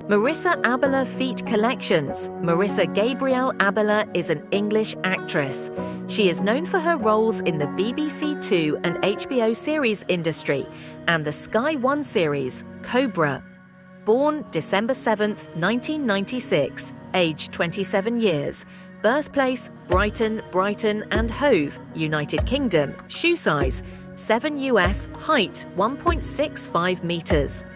Marisa Abela Feet Collections. Marisa Gabrielle Abela is an English actress. She is known for her roles in the BBC Two and HBO series industry and the Sky One series, Cobra. Born December 7, 1996, age 27 years. Birthplace, Brighton and Hove, United Kingdom. Shoe size, 7 US, height 1.65 meters.